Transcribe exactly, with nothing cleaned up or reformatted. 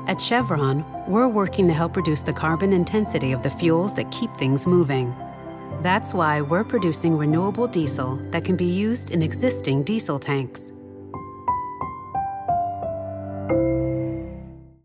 At Chevron, we're working to help reduce the carbon intensity of the fuels that keep things moving. That's why we're producing renewable diesel that can be used in existing diesel tanks.